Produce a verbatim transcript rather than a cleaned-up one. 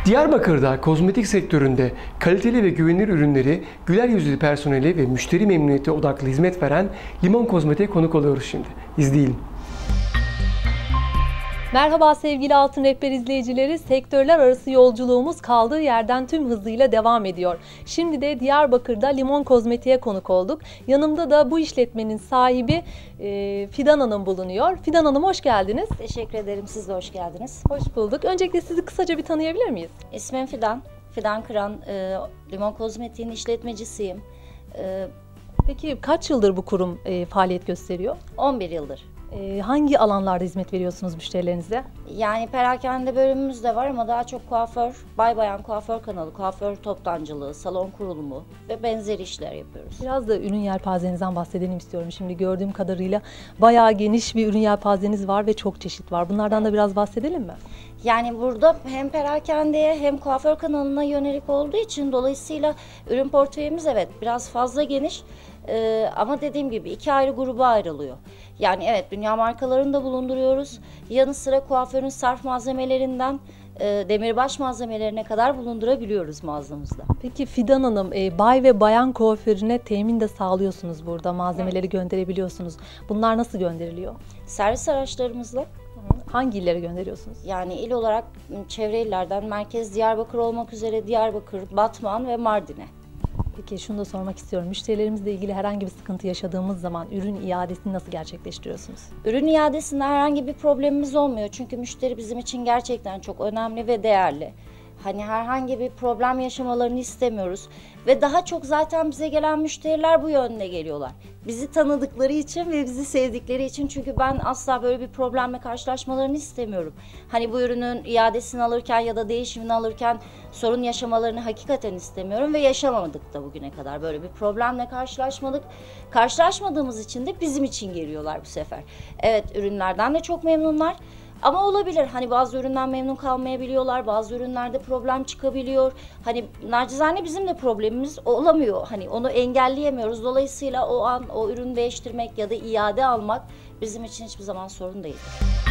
Diyarbakır'da kozmetik sektöründe kaliteli ve güvenilir ürünleri, güler yüzlü personeli ve müşteri memnuniyeti odaklı hizmet veren Limon Kozmetik'e konuk oluyoruz şimdi. İzleyelim. Merhaba sevgili Altın Rehber izleyicileri, sektörler arası yolculuğumuz kaldığı yerden tüm hızıyla devam ediyor. Şimdi de Diyarbakır'da Limon Kozmetik'e konuk olduk. Yanımda da bu işletmenin sahibi e, Fidan Hanım bulunuyor. Fidan Hanım hoş geldiniz. Teşekkür ederim, siz de hoş geldiniz. Hoş bulduk. Öncelikle sizi kısaca bir tanıyabilir miyiz? İsmim Fidan, Fidan Kıran, e, Limon Kozmetik'in işletmecisiyim. E, Peki kaç yıldır bu kurum e, faaliyet gösteriyor? on bir yıldır. E, hangi alanlarda hizmet veriyorsunuz müşterilerinize? Yani perakende bölümümüz de var ama daha çok kuaför, bay bayan kuaför kanalı, kuaför toptancılığı, salon kurulumu ve benzeri işler yapıyoruz. Biraz da ürün yelpazenizden bahsedelim istiyorum. Şimdi gördüğüm kadarıyla bayağı geniş bir ürün yelpazeniz var ve çok çeşit var. Bunlardan da biraz bahsedelim mi? Yani burada hem perakendeye hem kuaför kanalına yönelik olduğu için dolayısıyla ürün portföyümüz evet biraz fazla geniş. Ee, ama dediğim gibi iki ayrı gruba ayrılıyor. Yani evet dünya markalarını da bulunduruyoruz. Yanı sıra kuaförün sarf malzemelerinden e, demirbaş malzemelerine kadar bulundurabiliyoruz mağazamızda. Peki Fidan Hanım, e, bay ve bayan kuaförüne temin de sağlıyorsunuz burada. Malzemeleri Evet. gönderebiliyorsunuz. Bunlar nasıl gönderiliyor? Servis araçlarımızla. Hangi illere gönderiyorsunuz? Yani il olarak çevre illerden merkez Diyarbakır olmak üzere Diyarbakır, Batman ve Mardin'e. Peki şunu da sormak istiyorum. Müşterilerimizle ilgili herhangi bir sıkıntı yaşadığımız zaman ürün iadesini nasıl gerçekleştiriyorsunuz? Ürün iadesinde herhangi bir problemimiz olmuyor. Çünkü müşteri bizim için gerçekten çok önemli ve değerli. Hani herhangi bir problem yaşamalarını istemiyoruz. Ve daha çok zaten bize gelen müşteriler bu yönde geliyorlar. Bizi tanıdıkları için ve bizi sevdikleri için, çünkü ben asla böyle bir problemle karşılaşmalarını istemiyorum. Hani bu ürünün iadesini alırken ya da değişimini alırken sorun yaşamalarını hakikaten istemiyorum ve yaşamadık da bugüne kadar. Böyle bir problemle karşılaşmadık. Karşılaşmadığımız için de bizim için geliyorlar bu sefer. Evet, ürünlerden de çok memnunlar. Ama olabilir, hani bazı üründen memnun kalmayabiliyorlar, bazı ürünlerde problem çıkabiliyor. Hani nacizane bizim de problemimiz olamıyor, hani onu engelleyemiyoruz. Dolayısıyla o an o ürünü değiştirmek ya da iade almak bizim için hiçbir zaman sorun değil.